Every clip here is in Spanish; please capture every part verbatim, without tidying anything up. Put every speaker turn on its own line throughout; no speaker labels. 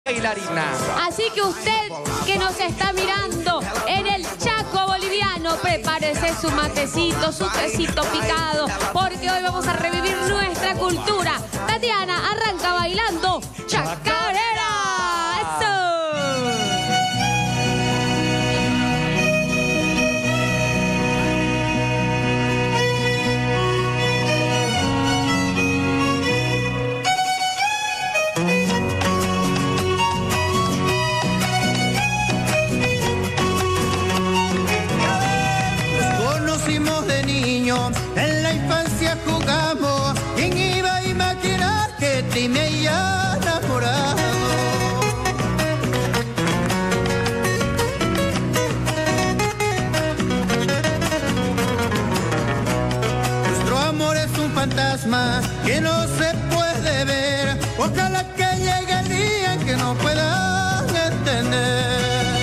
bailarina.
Así que usted que nos está mirando en el Chaco boliviano, prepárese su matecito, su tecito picado, porque hoy vamos a revivir nuestra cultura. Tatiana arranca bailando chacarera. ¡Eso!
En la infancia jugamos, ¿quién iba a imaginar que te me había enamorado? Nuestro amor es un fantasma que no se puede ver. Ojalá que llegue el día en que no puedan entender.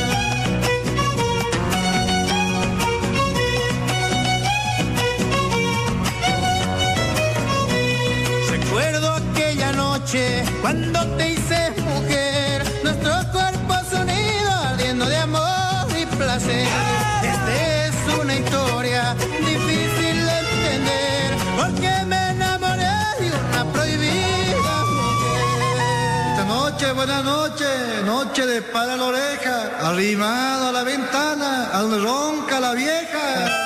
Cuando te hice mujer, nuestros cuerpos unidos ardiendo de amor y placer. Esta es una historia difícil de entender, porque me enamoré de una prohibida mujer. Esta noche, buena noche, noche de espada a la oreja, arrimado a la ventana, a donde ronca la vieja.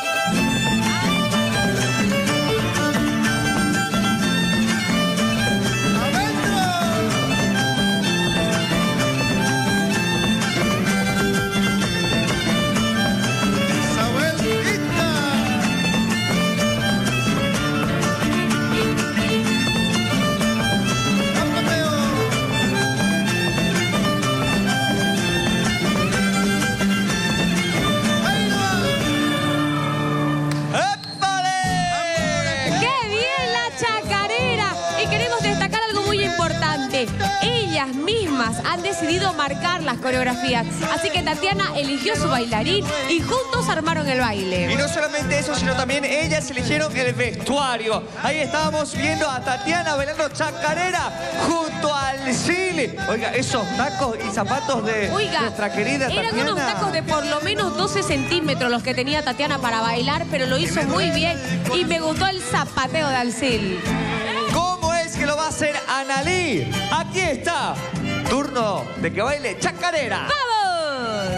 Ellas mismas han decidido marcar las coreografías. Así que Tatiana eligió su bailarín y juntos armaron el baile.
Y no solamente eso, sino también ellas eligieron el vestuario. Ahí estábamos viendo a Tatiana bailando chacarera junto al Chile. Oiga, esos tacos y zapatos de
Oiga,
nuestra querida Tatiana.
Eran unos tacos de por lo menos doce centímetros los que tenía Tatiana para bailar, pero lo hizo muy bien. Y me gustó el zapateo de Alcil.
¿Cómo es que lo va a hacer Analí? Aquí está. Turno de que baile chacarera.
¡Vamos!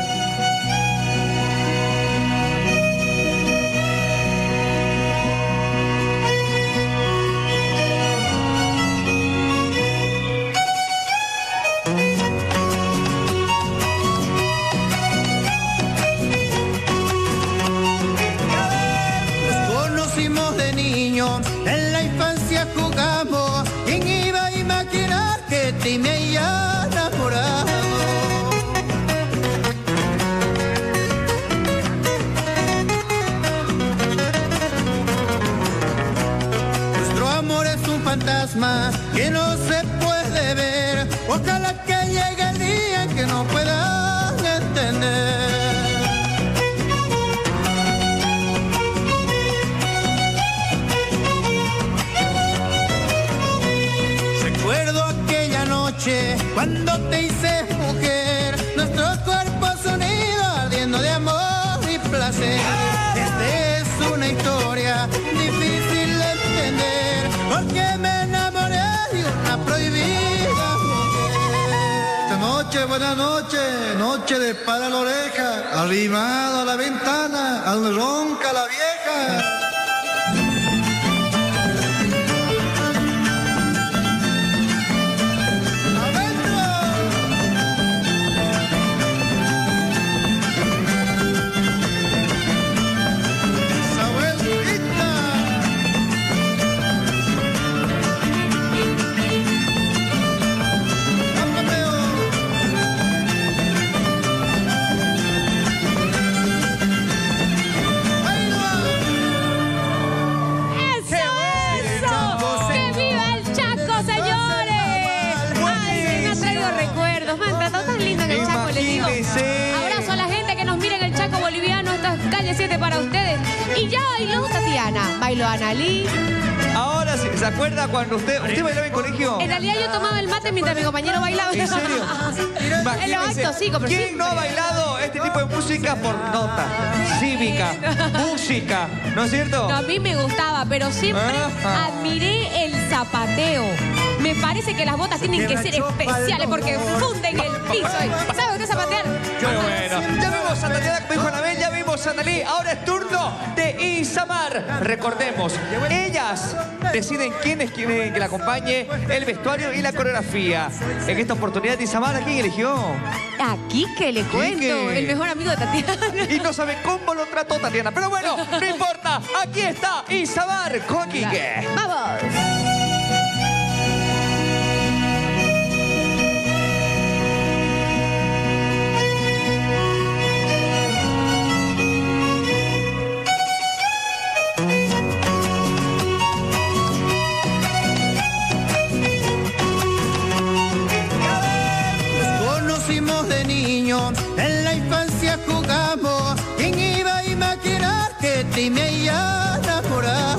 Nos conocimos de niños, en la infancia jugamos. ¿Quién iba a imaginar que te me había enamorado? Nuestro amor es un fantasma que no se puede ver. Ojalá que llegue el día en que no puedan entender. Recuerdo aquella noche cuando te hice mujer, nuestros cuerpos unidos ardiendo de amor y placer. Esta es una historia difícil de entender, porque me enamoré de una prohibida mujer. Esta noche, buena noche, noche de espada a la oreja, arrimado a la ventana, a donde ronca la vieja.
Abrazo a la gente que nos mira en el Chaco boliviano. Esta es Calle siete para ustedes. Y ya bailó Tatiana, bailó Analí.
Ahora, ¿se acuerda cuando usted, usted bailaba en colegio?
En realidad yo tomaba el mate mientras mi compañero bailaba.
¿En serio? Imagínense,
actos, sí, pero
¿quién
siempre.
no ha bailado este tipo de música por nota? Cívica, música, ¿no es cierto?
No, a mí me gustaba, pero siempre
Ajá.
admiré el zapateo. Me parece que las botas tienen que ser especiales porque funden el piso. ¿Sabe usted zapatear?
Qué bueno. Ya vimos a Tatiana, como dijo Anabel, ya vimos a Analí. Ahora es turno de Isamar. Recordemos, ellas deciden quién es quien que la acompañe, el vestuario y la coreografía. En esta oportunidad, Isamar, ¿a quién eligió?
Aquí que le cuento,
Quique.
el mejor amigo de Tatiana.
Y no sabe cómo lo trató Tatiana. Pero bueno, no importa. Aquí está Isamar con Quique.
¡Vamos!
De niño, en la infancia jugamos. ¿Quién iba a imaginar que te me había enamorado?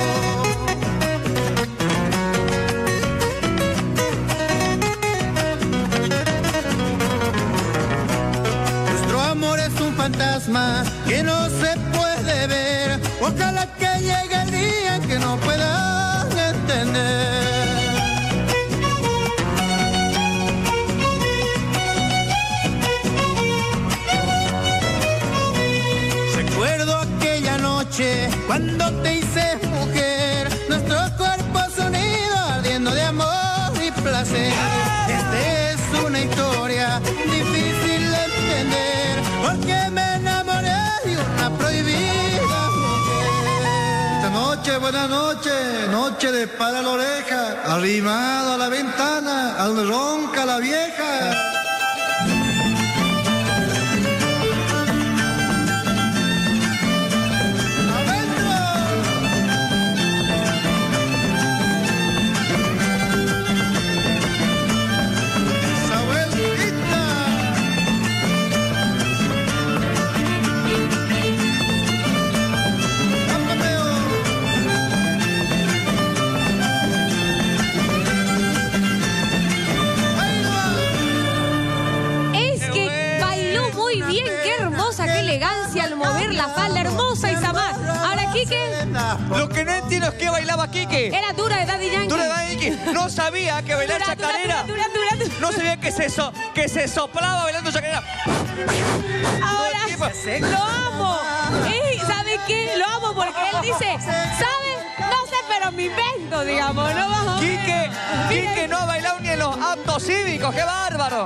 Nuestro amor es un fantasma que no se puede ver. Ojalá que llegue el día en que no puedan entender. Recuerdo aquella noche cuando te hice mujer, nuestros cuerpos unidos ardiendo de amor y placer. Esta es una historia difícil de entender, porque me enamoré de una prohibida mujer. Esta noche, buena noche, noche de espada a la oreja, arrimado a la ventana, a donde ronca la vieja.
Al mover la falda hermosa, Isamar. Ahora, Quique.
Lo que no entiendo es que bailaba Quique.
Era dura de Daddy Yankee.
Dura de Daddy Yankee. No sabía que bailar
Dura, dura,
chacarera.
dura, dura, dura.
No sabía que se, so, que se soplaba bailando chacarera.
Ahora, lo amo. ¿Y sabe qué? Lo amo porque él dice, ¿sabe? No sé, pero me invento, digamos. No vamos a ver.
Quique, Quique no ha bailado ni en los actos cívicos. ¡Qué bárbaro!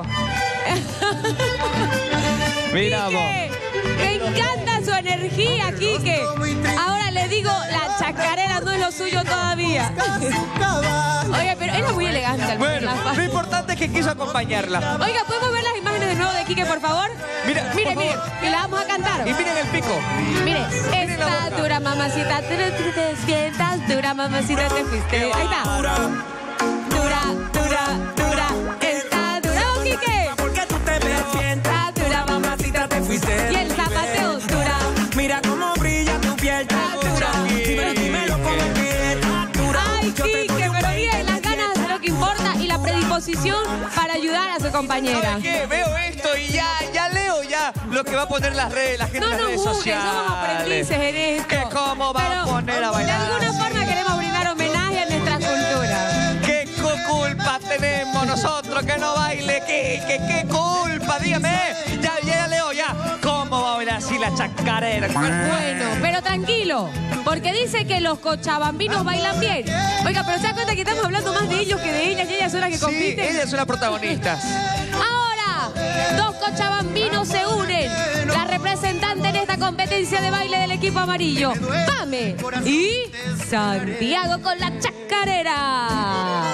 Mira vos.
Me encanta su energía, Quique. Ahora le digo, la chacarera no es lo suyo todavía. Oiga, pero era muy elegante. al mover
Bueno,
la falda.
lo importante es que quiso acompañarla.
Oiga, ¿podemos ver las imágenes de nuevo de Quique, por favor?
Mira,
mire,
por
mire,
favor.
y la vamos a cantar.
Y miren el pico.
Mire,
Miren la
esta
boca.
dura mamacita, tú no te despiertas, dura mamacita, te fuiste. Ahí está. Dura, dura, dura, está dura, ¡oh, Quique!
Porque tú te despiertas,
Dura mamacita,
te fuiste.
y el zapateo dura.
Mira cómo brilla tu piel, está dura. Dímelo, dímelo con el que está dura.
Ay,
Yo te
Quique,
doy un
pero
baile.
miren las ganas de lo que importa y la predisposición para ayudar a su compañera.
¿Sabes qué? Veo esto y ya, ya leo ya lo que va a poner las redes, la gente
No
en las
nos
redes
juzguen,
sociales.
somos aprendices en esto.
¿Qué cómo va
Pero
a poner a bailar?
de alguna forma queremos brindar homenaje a nuestra cultura.
¿Qué cu- culpa tenemos nosotros que no baile? ¿Qué, qué, qué culpa? Dígame. Ya, ya leo ya. ¿Cómo va a bailar así la chacarera?
Bueno, pero tranquilo, porque dice que los cochabambinos bailan bien. Oiga, pero se da cuenta que estamos hablando más de ellos que de ellas, y ellas son las que
Sí,
compiten.
ellas son las protagonistas.
Ahora, dos cochabambinos se unen. La representante en esta competencia de baile del equipo amarillo, Pame y Santiago con la chacarera.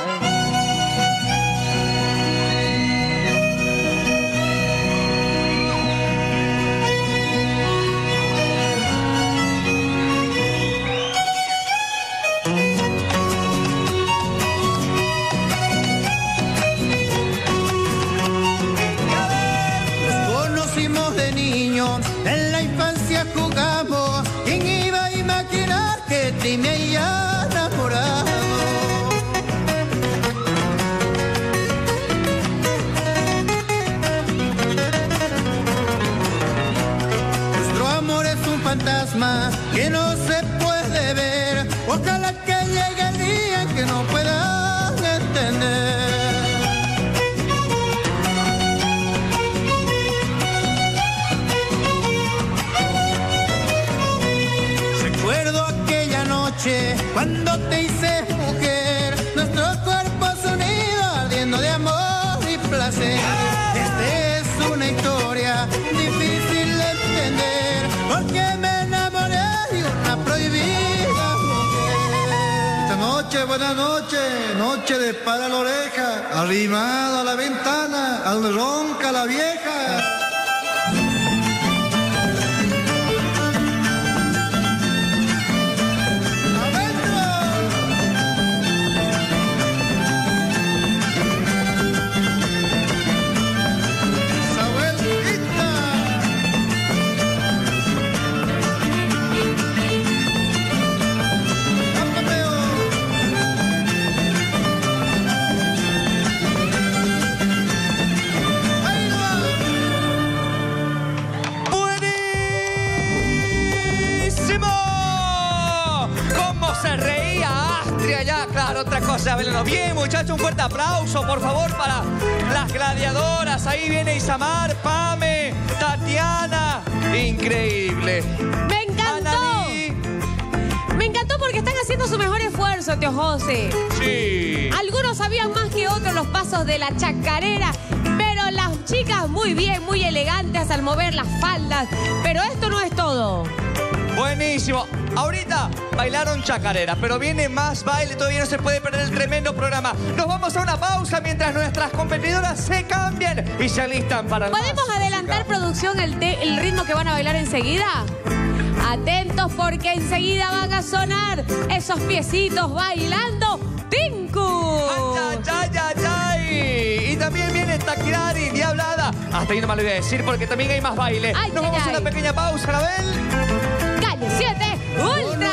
Nos conocimos de niño, en la infancia jugamos. ¿Quién iba a imaginar que te me había enamorado? alma que no se puede ver. Ojalá que llegue el día en que no puedan entender. Recuerdo aquella noche cuando te hice mujer, nuestros cuerpos unidos ardiendo de amor y placer. Esta es una historia difícil de entender, porque me enamoré de una prohibida mujer.
Esta noche, buena noche, noche de para la oreja, arrimado a la ventana, a donde ronca la vieja.
Otra cosa, véanlo bien, muchachos, un fuerte aplauso, por favor, para las gladiadoras. Ahí viene Isamar, Pame, Tatiana. Increíble.
¡Me encantó! Analí. Me encantó porque están haciendo su mejor esfuerzo, tío José.
Sí.
Algunos sabían más que otros los pasos de la chacarera, pero las chicas muy bien, muy elegantes al mover las faldas. Pero esto no es todo.
Buenísimo. Ahorita bailaron chacarera, pero viene más baile, todavía no se puede perder el tremendo programa. Nos vamos a una pausa mientras nuestras competidoras se cambian y se alistan para el
¿Podemos adelantar, música? producción, el, el ritmo que van a bailar enseguida? Atentos porque enseguida van a sonar esos piecitos bailando Tinku.
¡Ay, ay, ay, ay! Y también viene Taquirari, Diablada. Hasta ahí no me lo voy a decir porque también hay más baile.
Ay,
Nos
ay,
vamos
ay.
a una pequeña pausa, Anabel.
Calle siete Ultra.